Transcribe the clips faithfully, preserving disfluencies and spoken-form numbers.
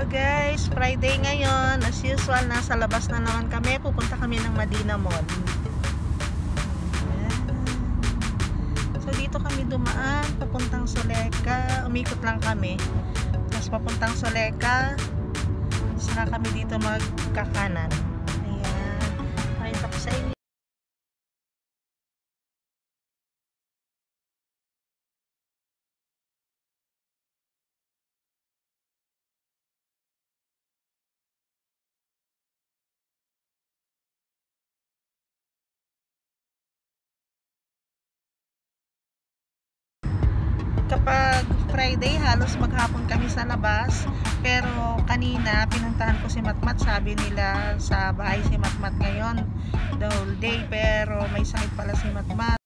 Hello guys, Friday ngayon. As usual, nasa labas na naman kami. Pupunta kami ng Madina Mall. Ayan. So dito kami dumaan, papuntang Soleka. Umikot lang kami. Tapos papuntang Soleka. Saka kami dito magkakanan. Ayan. Pakita ko sa inyo. Kapag Friday, halos maghapon kami sa labas. Pero kanina, pinuntahan ko si Matmat. Sabi nila sa bahay si Matmat ngayon the whole day. Pero may sakit pala si Matmat.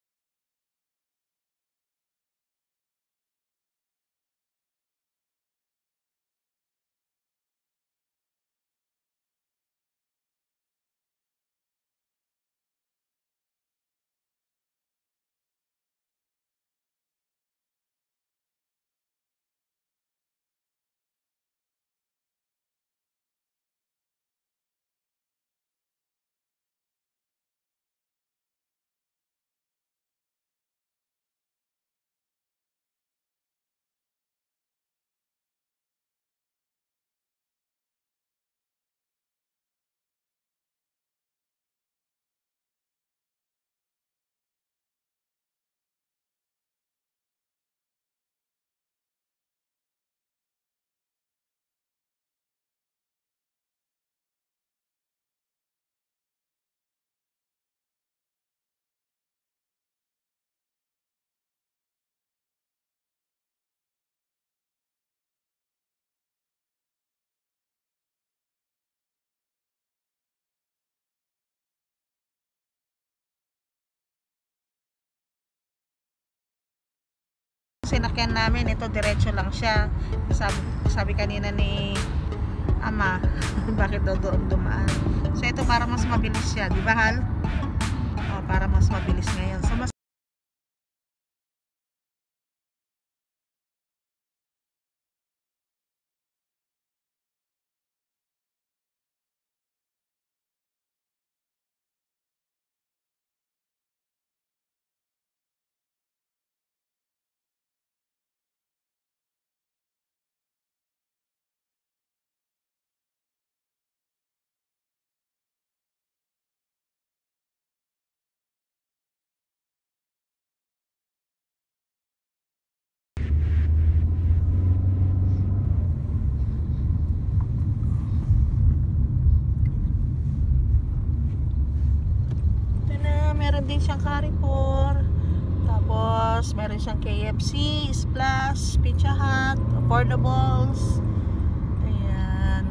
Sinakyan namin, ito diretso lang siya. Sabi, sabi kanina ni ama, bakit daw doon dumaan. So ito para mas mabilis siya, di ba Hal? O, para mas mabilis ngayon. So mas meron din siyang Carrefour, tapos meron siyang K F C, Splash, Pizza Hut, Affordables. Ayan.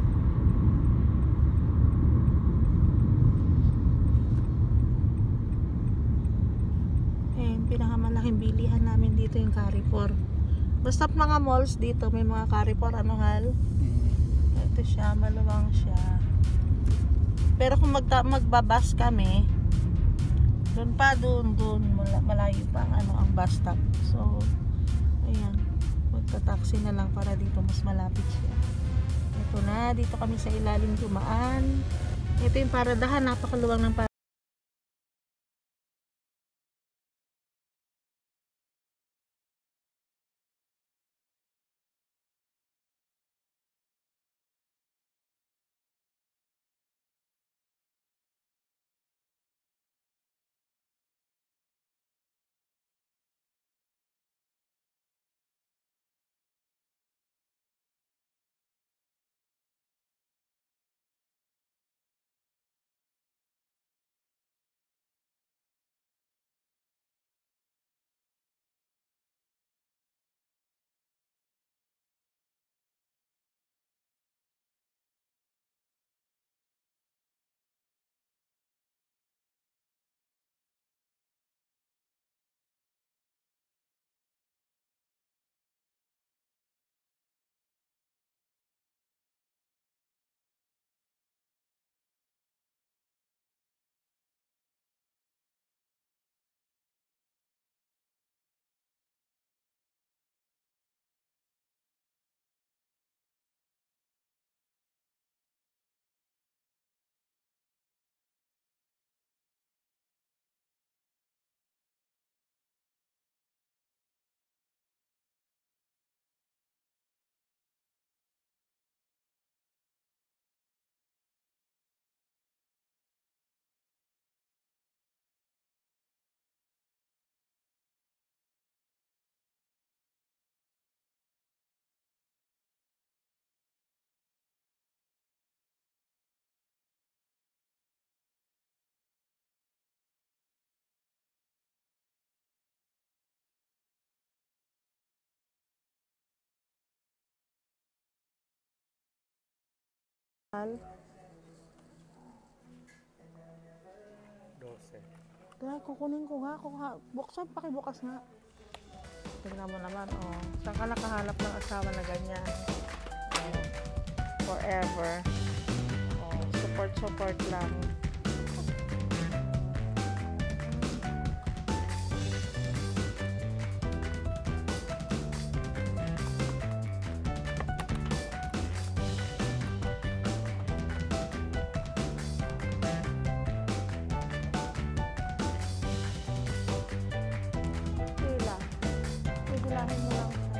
Ayan, pinakamalaking bilihan namin dito yung Carrefour. Basta mga malls dito may mga Carrefour, ano Hal? Ito siya, maluwang siya. Pero kung magta magbabas kami, doon pa, doon, doon, malayo pa ang, ano, ang bus stop. So, ayan, magta-taxi na lang para dito mas malapit siya. Ito na, dito kami sa ilalim dumaan. Ito yung paradahan, napakaluwang ng paradahan. Dose. Kaya kukunin ko nga. Kuha. Buksan, pakibukas nga. Tignan mo naman, oh. Saan ka nakahanap ng asawa na ganyan? Oh. Forever. Oh, support, support lang. Sila. Sigilahin mo lang siya.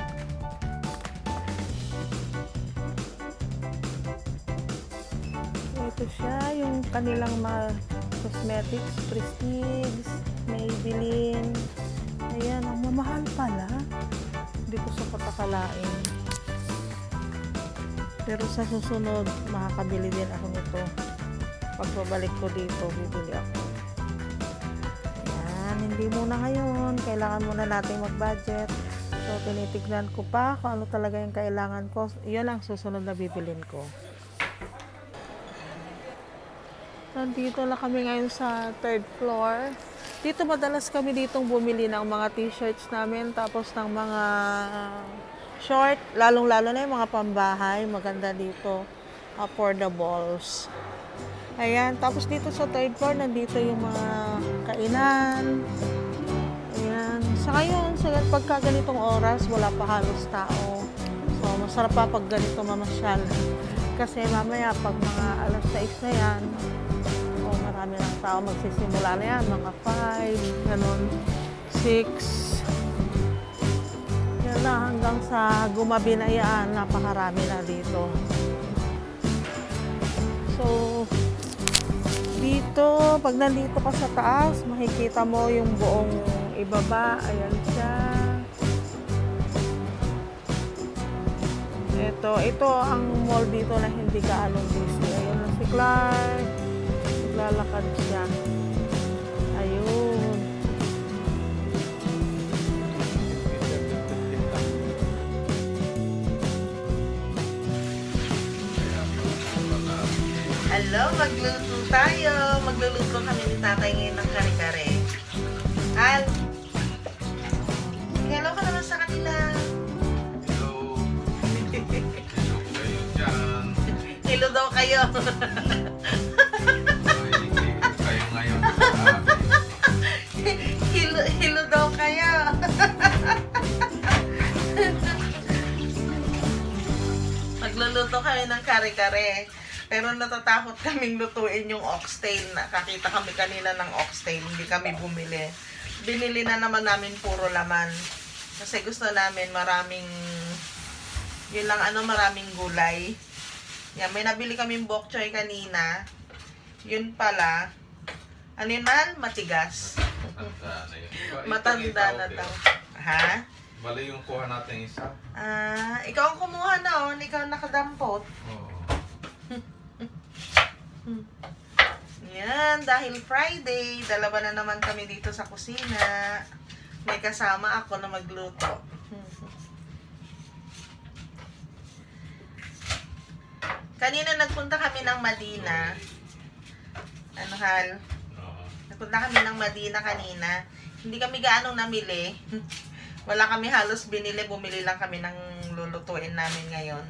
Ito siya, yung kanilang mga cosmetics, Prestige, Maybelline. Ayan, ang mamahal pala. Hindi ko sa patakalain. Pero sa susunod, makakabili din ako nito. Pag babalik ko dito, bibili ako. Ayan, hindi muna ngayon. Kailangan muna natin mag-budget. So, tinitignan ko pa kung ano talaga yung kailangan ko. Yun ang susunod na bibilin ko. Nandito na kami ngayon sa third floor. Dito madalas kami ditong bumili ng mga t-shirts namin, tapos ng mga short, lalong-lalo na yung mga pambahay. Maganda dito. Affordables. Ayan, tapos dito sa third floor, nandito yung mga kainan. Ayan. Sa ngayon, sa pagka ganitong oras, wala pa halos tao. So, masarap pa pag ganito mamasyal. Kasi mamaya, pag mga alas sais na yan, o marami ng tao, magsisimula na yan, mga five, ganun, six. Yan na, hanggang sa gumabi na yan, napakarami na dito. So, dito, pag nandito ka sa taas, makikita mo yung buong ibaba. Ayan siya. Ito, ito ang mall dito na hindi ka along busy. Ayun na si Clark. Naglalakad siya. Ayun. Hello, magluluto tayo. Magluluto kami ni tatay ngayon ng kare-kare. Al, hello ka naman sa kanila. Hello. Hello kayo dyan. Hello daw kayo. Kayo ngayon sa amin. Hello, hello daw kayo. Magluluto kami ng kare-kare. Pero natatakot kaming lutuin yung oxtail. Nakakita kami kanina ng oxtail. Hindi kami bumili. Binili na naman namin puro laman. Kasi gusto namin maraming, yun lang ano, maraming gulay. Yan, may nabili kaming bok choy kanina. Yun pala, ano yun man? Matigas. Matanda na yun. Iba- Matanda ito, na ito, daw. ito. Ha? Bali yung kuha natin isa. Ah, ikaw ang kumuha na, oh. Ikaw ang nakadampot. Oo. Yan, dahil Friday, dalawa na naman kami dito sa kusina. May kasama ako na magluto. Kanina nagpunta kami ng Madina. Ano hal? Oo. Nagpunta kami ng Madina kanina. Hindi kami gaano namili. Wala kami halos binili. Bumili lang kami ng lulutuin namin ngayon.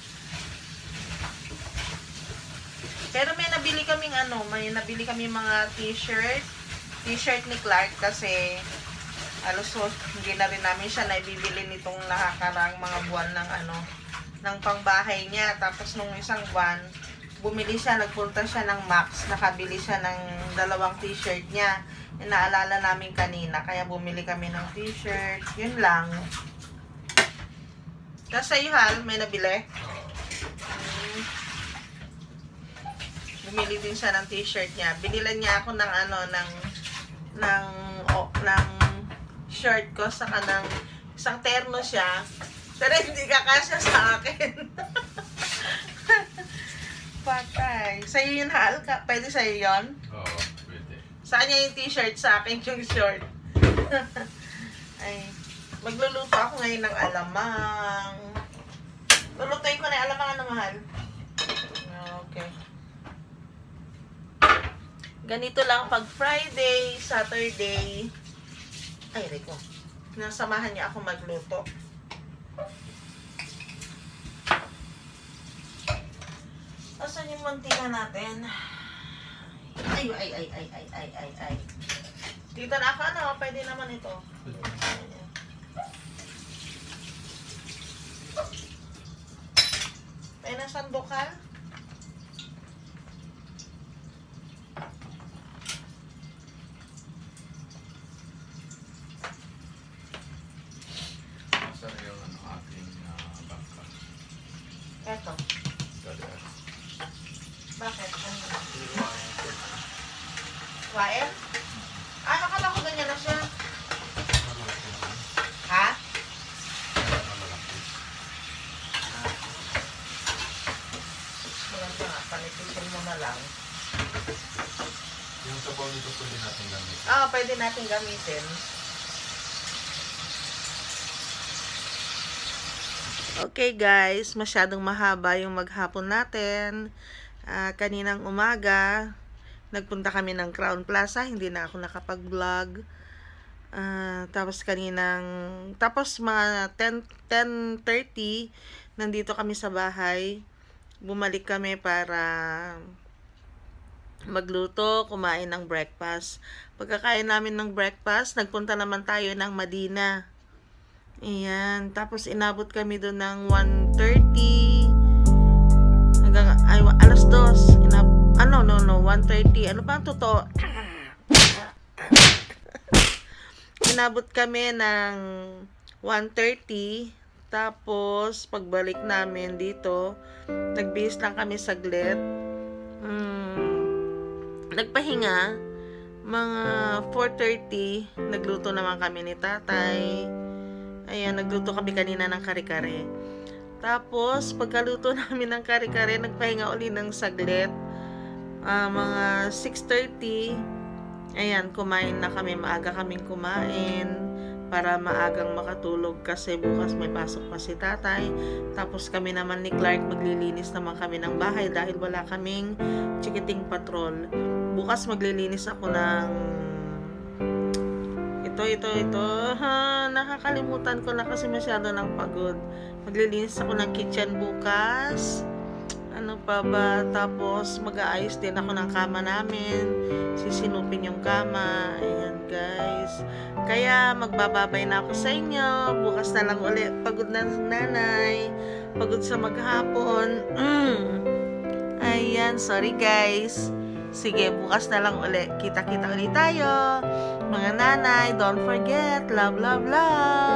Pero may nabili kaming ano, may nabili kami mga t-shirt. T-shirt ni Clark kasi alos so, hindi na rin namin siya naibibili nitong nakakarang mga buwan ng ano, ng pangbahay niya. Tapos nung isang buwan, bumili siya, nagpunta siya ng Max, nakabili siya ng dalawang t-shirt niya. Inaalala namin kanina, kaya bumili kami ng t-shirt. Yun lang. Tapos sa'yo, Hal, may nabili? Hmm. Bumili din siya ng t-shirt niya. Binilan niya ako ng ano, ng, ng, oh, ng shirt ko, saka ng isang terno siya. Pero hindi kakasya sa akin. Patay. Sa'yo yun, Hal? Pwede sa'yo yun? Oo, pwede. Sa kanya yung t-shirt, sa akin yung short. Ay, magluluto ako ngayon ng alamang. Lulutuin ko na yung alamang, ano, mahal? Okay. Ganito lang pag Friday, Saturday. Ay, Rico. Nasamahan niya ako magluto. Asan yung mantika natin? Ay, ay, ay, ay, ay, ay, ay, ay. Dito na ako, ano? Pwede naman ito. May nasandok ka? Saan yung ano, ating uh, bangka? Eto. Dali. Bakit? Ano? Wael? Ah, akala ko ganyan na siya. Ha? Maganda nga, panipitin mo na lang. Yung sabaw nito pwede natin gamitin. Ah, pwede natin gamitin. Okay guys, masyadong mahaba yung maghapon natin. Uh, kaninang umaga, nagpunta kami ng Crown Plaza, hindi na ako nakapag-vlog. Uh, tapos kaninang, tapos mga ten, ten thirty, nandito kami sa bahay. Bumalik kami para magluto, kumain ng breakfast. Pagkakain namin ng breakfast, nagpunta naman tayo ng Madina. Ayan, tapos inabot kami doon ng one thirty hanggang ay, alas dos. Inab ano, no, no, one thirty. Ano pa ang totoo? Inabot kami ng one thirty. Tapos, pagbalik namin dito, nagbihis lang kami saglit. Hmm, nagpahinga. Mga four thirty, nagluto naman kami ni tatay. Ayan, nagluto kami kanina ng kare-kare. Tapos, pagkaluto namin ng kare-kare, nagpahinga uli ng saglit. Uh, mga six thirty, ayan, kumain na kami. Maaga kaming kumain para maagang makatulog kasi bukas may pasok pa si tatay. Tapos kami naman ni Clark, maglilinis naman kami ng bahay dahil wala kaming chikiting patrol. Bukas maglilinis ako ng ito, ito, ito. Ha, nakakalimutan ko na kasi masyado ng pagod. Maglilinis ako ng kitchen bukas. Ano pa ba? Tapos mag-aayos din ako ng kama namin. Sisinupin yung kama. Ayan guys. Kaya magbababay na ako sa inyo. Bukas na lang ulit. Pagod na nanay. Pagod sa maghapon. Mm. Ayan. Sorry guys. Sige, bukas na lang ulit. Kita-kita ulit tayo. Mga nanay, don't forget. Love, love, love.